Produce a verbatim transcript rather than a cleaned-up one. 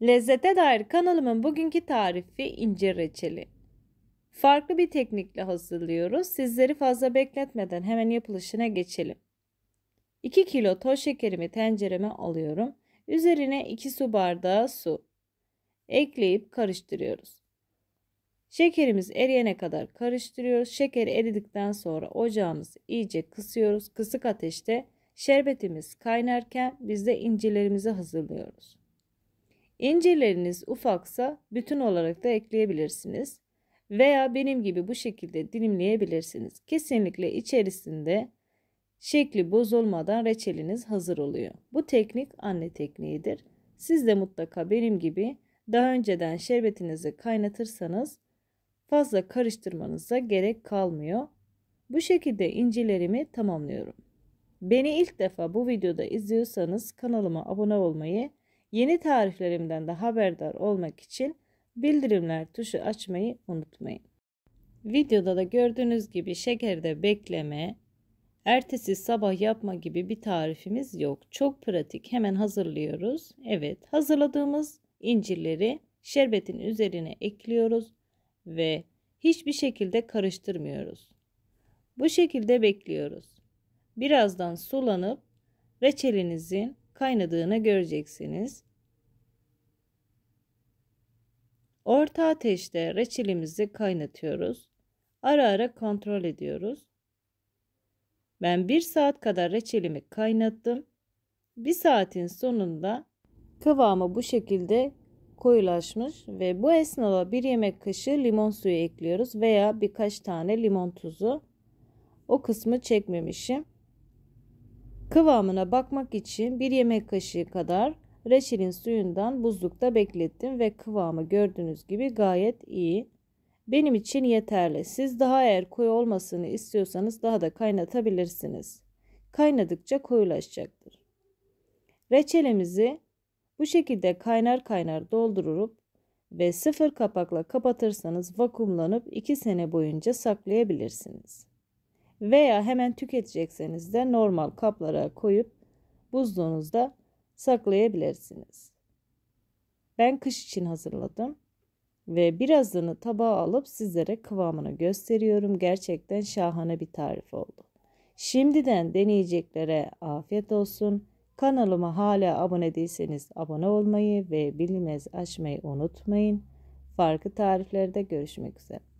Lezzete dair kanalımın bugünkü tarifi incir reçeli. Farklı bir teknikle hazırlıyoruz. Sizleri fazla bekletmeden hemen yapılışına geçelim. iki kilo toz şekerimi tencereme alıyorum. Üzerine iki su bardağı su ekleyip karıştırıyoruz. Şekerimiz eriyene kadar karıştırıyoruz. Şeker eridikten sonra ocağımızı iyice kısıyoruz. Kısık ateşte şerbetimiz kaynarken biz de incirlerimizi hazırlıyoruz. İncirleriniz ufaksa bütün olarak da ekleyebilirsiniz. Veya benim gibi bu şekilde dilimleyebilirsiniz. Kesinlikle içerisinde şekli bozulmadan reçeliniz hazır oluyor. Bu teknik anne tekniğidir. Siz de mutlaka benim gibi daha önceden şerbetinizi kaynatırsanız fazla karıştırmanıza gerek kalmıyor. Bu şekilde incirlerimi tamamlıyorum. Beni ilk defa bu videoda izliyorsanız kanalıma abone olmayı, yeni tariflerimden de haberdar olmak için bildirimler tuşu açmayı unutmayın. Videoda da gördüğünüz gibi şekerde bekleme, ertesi sabah yapma gibi bir tarifimiz yok. Çok pratik, hemen hazırlıyoruz. Evet, hazırladığımız incirleri şerbetin üzerine ekliyoruz ve hiçbir şekilde karıştırmıyoruz. Bu şekilde bekliyoruz. Birazdan sulanıp reçelinizin kaynadığını göreceksiniz. Orta ateşte reçelimizi kaynatıyoruz. Ara ara kontrol ediyoruz. Ben bir saat kadar reçelimi kaynattım. Bir saatin sonunda kıvamı bu şekilde koyulaşmış ve bu esnada bir yemek kaşığı limon suyu ekliyoruz veya birkaç tane limon tuzu. O kısmı çekmemişim. Kıvamına bakmak için bir yemek kaşığı kadar reçelin suyundan buzlukta beklettim ve kıvamı gördüğünüz gibi gayet iyi. Benim için yeterli. Siz daha eğer koyu olmasını istiyorsanız daha da kaynatabilirsiniz. Kaynadıkça koyulaşacaktır. Reçelimizi bu şekilde kaynar kaynar doldurup ve sıfır kapakla kapatırsanız vakumlanıp iki sene boyunca saklayabilirsiniz. Veya hemen tüketecekseniz de normal kaplara koyup buzluğunuzda saklayabilirsiniz. Ben kış için hazırladım ve birazını tabağa alıp sizlere kıvamını gösteriyorum. Gerçekten şahane bir tarif oldu. Şimdiden deneyeceklere afiyet olsun. Kanalıma hala abone değilseniz abone olmayı ve bildirimleri açmayı unutmayın. Farklı tariflerde görüşmek üzere.